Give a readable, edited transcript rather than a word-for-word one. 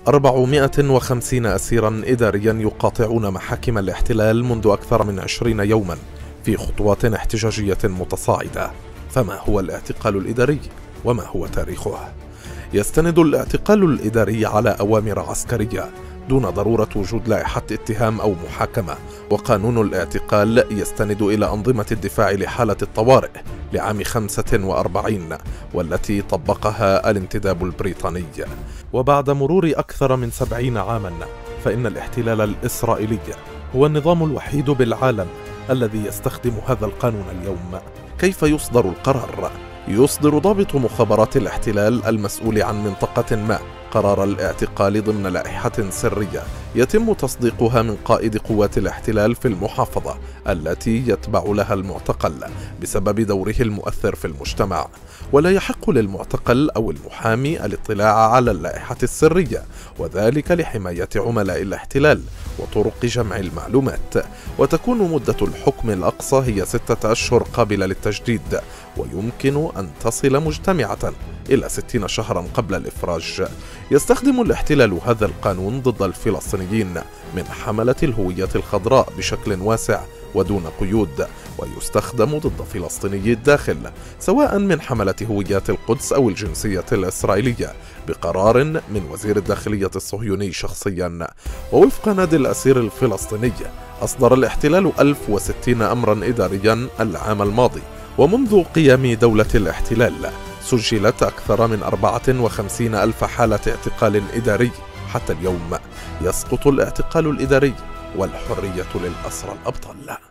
450 أسيرا إداريا يقاطعون محاكم الاحتلال منذ أكثر من 20 يوما في خطوات احتجاجية متصاعدة. فما هو الاعتقال الإداري وما هو تاريخه؟ يستند الاعتقال الإداري على أوامر عسكرية دون ضرورة وجود لائحة اتهام أو محاكمة، وقانون الاعتقال يستند إلى أنظمة الدفاع لحالة الطوارئ لعام 45 والتي طبقها الانتداب البريطاني. وبعد مرور أكثر من 70 عاما فإن الاحتلال الإسرائيلي هو النظام الوحيد بالعالم الذي يستخدم هذا القانون اليوم. كيف يصدر القرار؟ يصدر ضابط مخابرات الاحتلال المسؤول عن منطقة ما قرار الاعتقال ضمن لائحة سرية يتم تصديقها من قائد قوات الاحتلال في المحافظة التي يتبع لها المعتقل بسبب دوره المؤثر في المجتمع، ولا يحق للمعتقل أو المحامي الاطلاع على اللائحة السرية، وذلك لحماية عملاء الاحتلال وطرق جمع المعلومات. وتكون مدة الحكم الأقصى هي 6 أشهر قابلة للتجديد، ويمكن أن تصل مجتمعة إلى 60 شهرا قبل الإفراج. يستخدم الاحتلال هذا القانون ضد الفلسطينيين من حملة الهوية الخضراء بشكل واسع ودون قيود، ويستخدم ضد فلسطيني الداخل سواء من حملة هويات القدس أو الجنسية الإسرائيلية بقرار من وزير الداخلية الصهيوني شخصيا. ووفق نادي الأسير الفلسطيني أصدر الاحتلال 1060 أمرا إداريا العام الماضي، ومنذ قيام دولة الاحتلال سجلت أكثر من 54 ألف حالة اعتقال إداري. حتى اليوم يسقط الاعتقال الإداري والحرية للأسرى الأبطال.